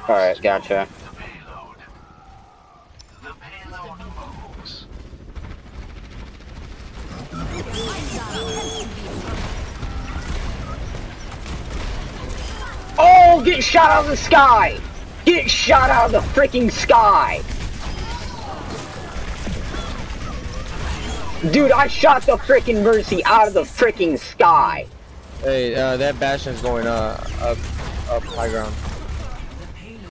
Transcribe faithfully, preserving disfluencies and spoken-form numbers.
Alright, gotcha. Oh, get shot out of the sky! Get shot out of the freaking sky! Dude, I shot the freaking Mercy out of the freaking sky! Hey, uh, that Bastion's going uh, up, up high ground.